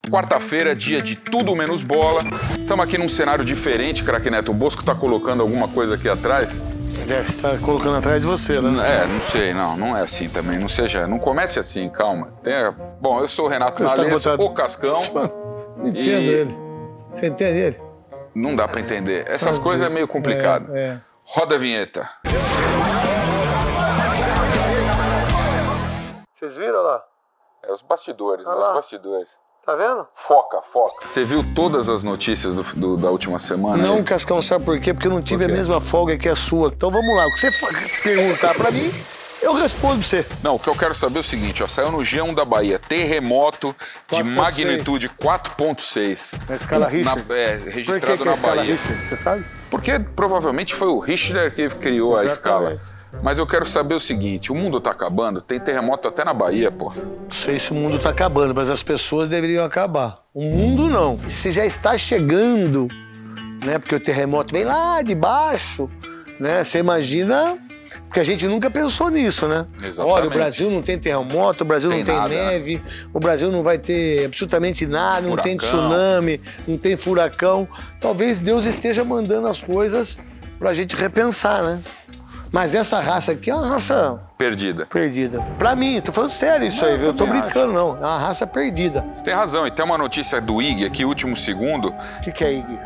Quarta-feira, dia de tudo menos bola. Estamos aqui num cenário diferente, craque Neto. O Bosco tá colocando alguma coisa aqui atrás. Deve estar colocando atrás de você, né? É, não sei, não é assim também. Não comece assim, calma. Bom, eu sou o Renato Nalês, o Cascão. Não entendo ele. Você entende ele? Não dá pra entender. Essas coisas é meio complicado. Roda a vinheta. Vocês viram lá? É os bastidores, os bastidores. Tá vendo? Foca. Você viu todas as notícias da última semana? Não, aí? Cascão, sabe por quê? Porque eu não tive a mesma folga que a sua. Então vamos lá, o que você perguntar pra mim, eu respondo pra você. Não, o que eu quero saber é o seguinte, ó, saiu no G1 da Bahia, terremoto de magnitude 4.6. Na escala Richter? Registrado na Bahia. Richter, você sabe? Porque provavelmente foi o Richter que criou a escala. Mas eu quero saber o seguinte, o mundo tá acabando, tem terremoto até na Bahia, pô. Não sei se o mundo tá acabando, mas as pessoas deveriam acabar. O mundo não. Se já está chegando, né? Porque o terremoto vem lá de baixo, né? Você imagina... Porque a gente nunca pensou nisso, né? Exatamente. Olha, o Brasil não tem terremoto, o Brasil não tem neve, o Brasil não vai ter absolutamente nada, furacão. Não tem tsunami, não tem furacão. Talvez Deus esteja mandando as coisas pra gente repensar, né? Mas essa raça aqui é uma raça... Perdida. Pra mim, tô falando sério isso aí, viu? Eu tô brincando, não. É uma raça perdida. Você tem razão. E tem uma notícia do IG aqui, último segundo. O que é IG?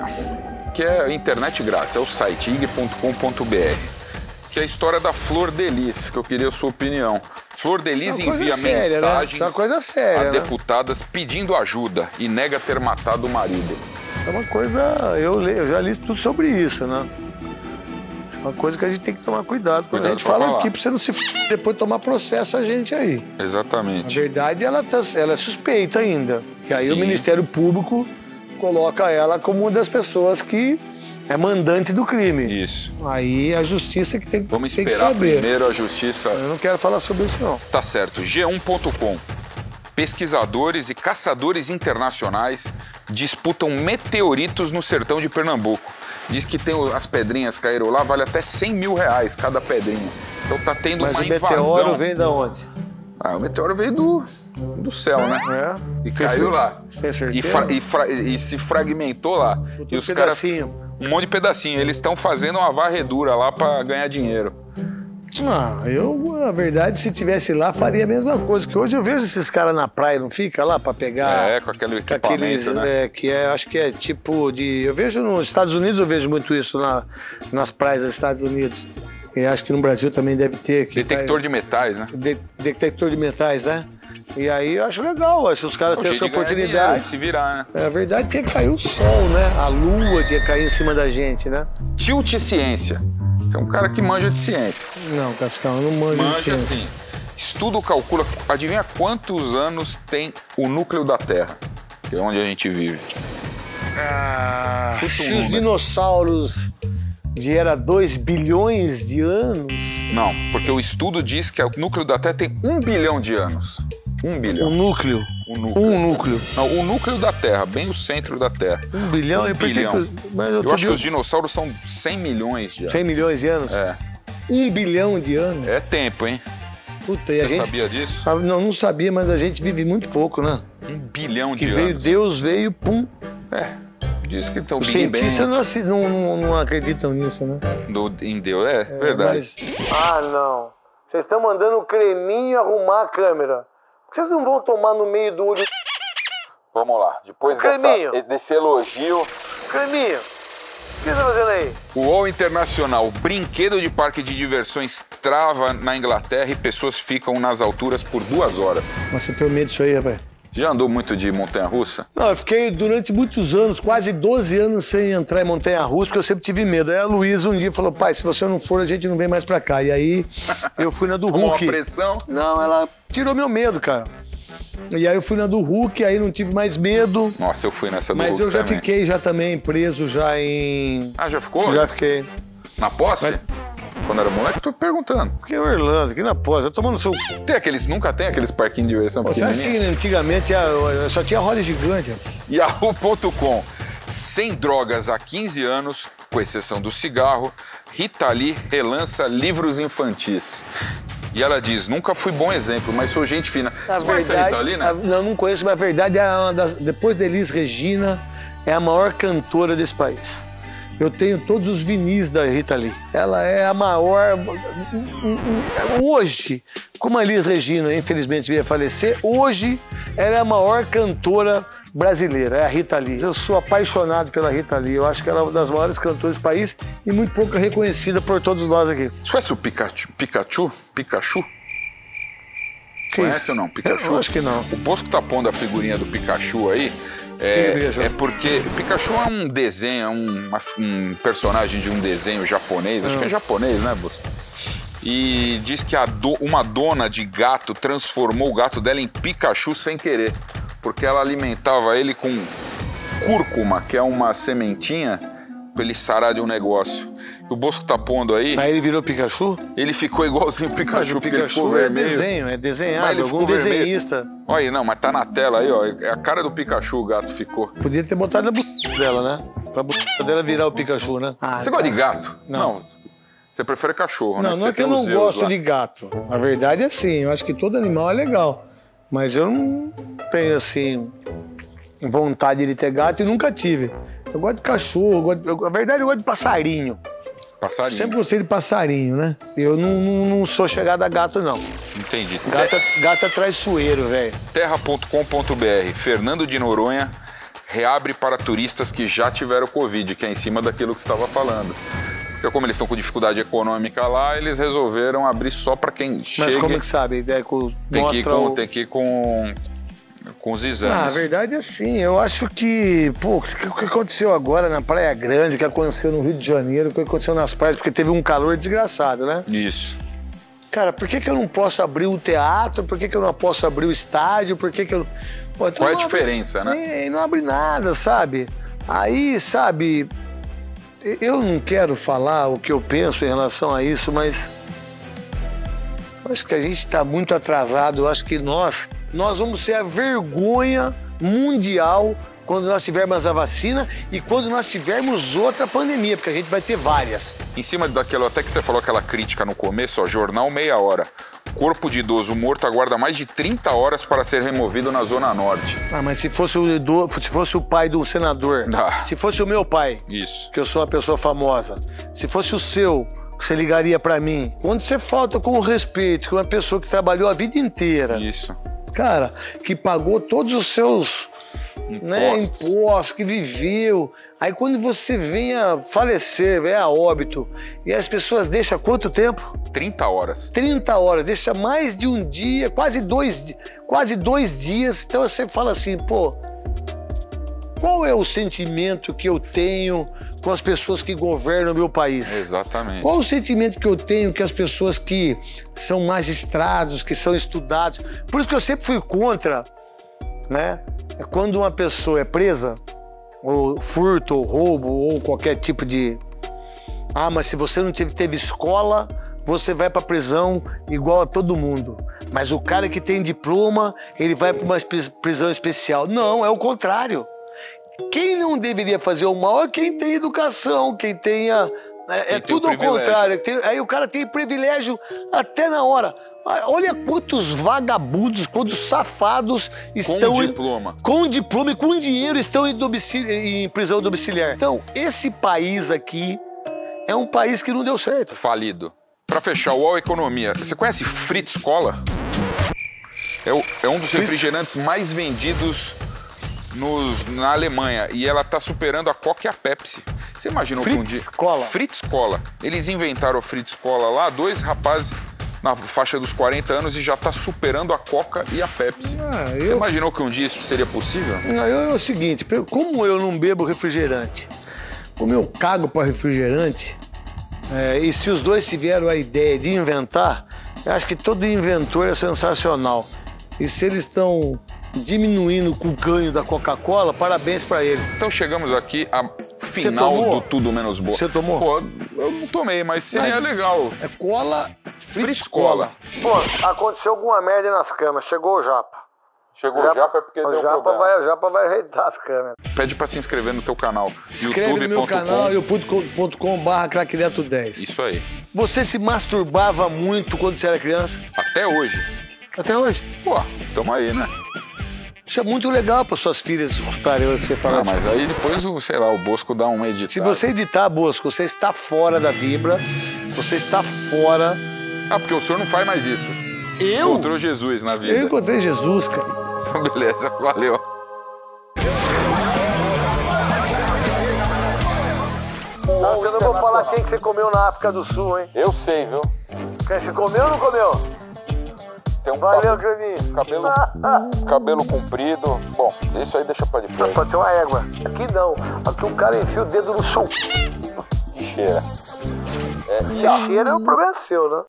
Que é internet grátis, é o site ig.com.br. Que é a história da Flor de Lis, que eu queria a sua opinião. Flor de Lis envia mensagens a deputadas pedindo ajuda e nega ter matado o marido. Isso é uma coisa... Eu já li tudo sobre isso, né? Isso é uma coisa que a gente tem que tomar cuidado. Quando a gente fala aqui, pra você não se depois tomar processo a gente aí. Exatamente. Na verdade, ela é suspeita ainda. Que aí o Ministério Público coloca ela como uma das pessoas que... é mandante do crime. Isso. Aí a justiça que tem que saber. Vamos esperar primeiro a justiça... Eu não quero falar sobre isso, não. Tá certo. G1.com. Pesquisadores e caçadores internacionais disputam meteoritos no sertão de Pernambuco. Diz que tem as pedrinhas caíram lá, vale até 100 mil reais cada pedrinha. Então tá tendo uma invasão. Mas o meteoro vem de onde? O meteoro veio do céu, né? E caiu lá. Tem certeza? E se fragmentou lá. E os caras... Um monte de pedacinho. Eles estão fazendo uma varredura lá pra ganhar dinheiro. Na verdade, se tivesse lá, faria a mesma coisa. Que hoje eu vejo esses caras na praia, não fica lá pra pegar... com aquele equipamento, né? Acho que é tipo de... Eu vejo nos Estados Unidos, eu vejo muito isso nas praias dos Estados Unidos. E acho que no Brasil também deve ter... Detector de metais, né? Detector de metais, né? E aí eu acho legal, se os caras têm essa oportunidade de se virar, né? A verdade tinha que cair o sol, né? A lua tinha que cair em cima da gente, né? Tilt Ciência. Você é um cara que manja de ciência. Não, Cascão, eu não manjo de ciência. Sim. Estudo calcula, adivinha quantos anos tem o núcleo da Terra? Que é onde a gente vive. Se os dinossauros vieram 2 bilhões de anos... Não, porque o estudo diz que o núcleo da Terra tem 1 bilhão de anos. 1 bilhão. Um núcleo? Um núcleo. Não, o núcleo da Terra, bem o centro da Terra. 1 bilhão? 1 bilhão. Eu acho que os dinossauros são 100 milhões de anos. 100 milhões de anos? 1 bilhão de anos? É tempo, hein? Puta, Você sabia disso? Não sabia, mas a gente vive muito pouco, né? 1 bilhão de anos. Deus veio, pum. Diz que então, os cientistas não acreditam nisso, né? Em Deus, verdade. Não. Vocês estão mandando o creminho arrumar a câmera. Por que vocês não vão tomar no meio do olho? Vamos lá, depois desse elogio... Creminho, o que você está fazendo aí? O UOL Internacional, brinquedo de parque de diversões trava na Inglaterra e pessoas ficam nas alturas por 2 horas. Mas eu tenho medo disso aí, rapaz. Já andou muito de montanha-russa? Não, eu fiquei durante muitos anos, quase 12 anos sem entrar em montanha-russa, porque eu sempre tive medo. Aí a Luísa um dia falou, pai, se você não for, a gente não vem mais pra cá. E aí eu fui na do Hulk. Tomou uma pressão? Não, ela tirou meu medo, cara. E aí eu fui na do Hulk, aí não tive mais medo. Nossa, eu fui nessa do Hulk também. Mas eu já também. fiquei também preso já em... Já ficou? Já fiquei. Na posse? Quando era moleque, eu tô perguntando. Porque o Orlando, aqui na pós, eu tomando seu... Nunca tem aqueles parquinhos de diversão pequenininhos? Você acha que antigamente só tinha roda gigante? Yahoo.com. Sem drogas há 15 anos, com exceção do cigarro, Rita Lee relança livros infantis. E ela diz, nunca fui bom exemplo, mas sou gente fina. Você conhece a Rita Lee, né? Não conheço, mas a verdade é depois da Elis Regina, é a maior cantora desse país. Eu tenho todos os vinis da Rita Lee. Ela é a maior... Hoje, como a Elis Regina, infelizmente, veio a falecer, hoje ela é a maior cantora brasileira, é a Rita Lee. Eu sou apaixonado pela Rita Lee. Eu acho que ela é uma das maiores cantoras do país e muito pouco reconhecida por todos nós aqui. Você conhece o Pikachu? Conhece ou não? Pikachu? Eu acho que não. O Bosco tá pondo a figurinha do Pikachu aí. É porque Pikachu é um desenho, um personagem de um desenho japonês, acho que é japonês, né, Bosco? E diz que uma dona de gato transformou o gato dela em Pikachu sem querer, porque ela alimentava ele com cúrcuma, que é uma sementinha, pra ele sarar de um negócio. O Bosco tá pondo aí... Aí ele virou Pikachu? Ele ficou igualzinho o Pikachu, porque ele ficou vermelho. Desenho, é desenhado, algum desenhista. Olha aí, não, mas tá na tela aí, ó. É a cara do Pikachu, o gato ficou. Podia ter botado na buceta dela, né? Pra buceta dela virar o Pikachu, né? Você gosta de gato? Não. Você prefere cachorro, né? Não é que eu não gosto de gato. A verdade é assim, eu acho que todo animal é legal. Mas eu não tenho, assim, vontade de ter gato e nunca tive. Eu gosto de cachorro, a verdade eu gosto de passarinho. Passarinho? Sempre gostei de passarinho, né? Eu não sou chegado a gato, não. Entendi. Gato é traiçoeiro, velho. Terra.com.br, Fernando de Noronha reabre para turistas que já tiveram Covid, que é em cima daquilo que você estava falando. Porque como eles estão com dificuldade econômica lá, eles resolveram abrir só para quem chega. Mas como é que sabe? Tem que ir com os exames. A verdade é assim, eu acho que, o que aconteceu agora na Praia Grande, o que aconteceu no Rio de Janeiro, o que aconteceu nas praias, porque teve um calor desgraçado, né? Isso. Cara, por que eu não posso abrir o teatro? Por que eu não posso abrir o estádio? Por que eu... Qual é a diferença, né? Não abre nada, sabe? Aí, sabe, eu não quero falar o que eu penso em relação a isso, mas acho que a gente está muito atrasado. Eu acho que nós vamos ser a vergonha mundial quando nós tivermos a vacina e quando nós tivermos outra pandemia, porque a gente vai ter várias. Em cima daquilo, até que você falou aquela crítica no começo, ó, jornal meia hora. Corpo de idoso morto aguarda mais de 30 horas para ser removido na Zona Norte. Mas se fosse o pai do senador, se fosse o meu pai, isso, que eu sou uma pessoa famosa, se fosse o seu, você ligaria para mim. Quando você falta com o respeito, que uma pessoa que trabalhou a vida inteira, isso, cara, que pagou todos os seus impostos, que viveu. Aí quando você vem a falecer, vem a óbito, e as pessoas deixam quanto tempo? 30 horas. 30 horas, deixa mais de um dia, quase dois dias. Então você fala assim, qual é o sentimento que eu tenho com as pessoas que governam o meu país? Exatamente. Qual o sentimento que eu tenho com as pessoas que são magistrados, que são estudados? Por isso que eu sempre fui contra, né? Quando uma pessoa é presa, ou furto, ou roubo, ou qualquer tipo de... mas se você não teve escola, você vai pra prisão igual a todo mundo. Mas o cara que tem diploma, ele vai pra uma prisão especial. Não, é o contrário. Quem não deveria fazer o mal é quem tem educação, quem tenha... É tudo ao contrário. Aí o cara tem privilégio até na hora. Olha quantos vagabundos, quantos safados estão... Com diploma e com dinheiro estão em prisão domiciliar. Então, esse país aqui é um país que não deu certo. Falido. Para fechar, o UOL Economia. Você conhece Fritz Cola? É um dos refrigerantes mais vendidos na Alemanha. E ela está superando a Coca e a Pepsi. Você imaginou que um dia... Fritz Cola. Eles inventaram o Fritz Cola lá, dois rapazes na faixa dos 40 anos e já está superando a Coca e a Pepsi. Você imaginou que um dia isso seria possível? É o seguinte, como eu não bebo refrigerante, como eu cago para refrigerante, e se os dois tiveram a ideia de inventar, eu acho que todo inventor é sensacional. E se eles estão diminuindo com o ganho da Coca-Cola, parabéns para eles. Então chegamos aqui a final do Tudo Menos Boa. Você tomou? Pô, eu não tomei, mas seria legal. É cola, Fritz Cola. Aconteceu alguma merda nas camas. Chegou o Japa. Chegou o Japa é porque deu problema. O Japa vai ajeitar as câmeras. Pede pra se inscrever no teu canal. Se inscreve no meu canal, youtube.com/craqueneto10. Isso aí. Você se masturbava muito quando você era criança? Até hoje. Até hoje? Pô, tamo aí, né? Isso é muito legal para suas filhas escutarem você falar mas aí depois, sei lá, o Bosco dá uma editada. Se você editar, Bosco, você está fora da Vibra, você está fora... porque o senhor não faz mais isso. Eu? Encontrou Jesus na vida. Eu encontrei Jesus, cara. Então, beleza, valeu. Eu não vou falar quem que você comeu na África do Sul, hein? Eu sei, viu? Quem você comeu ou não comeu? Tem um Valeu, Clevinho. Cabelo comprido. Bom, isso aí deixa pra depois. Pode ter uma égua. Aqui não. Aqui o cara enfia o dedo no chão. E cheira. Se cheira, o problema é seu, né?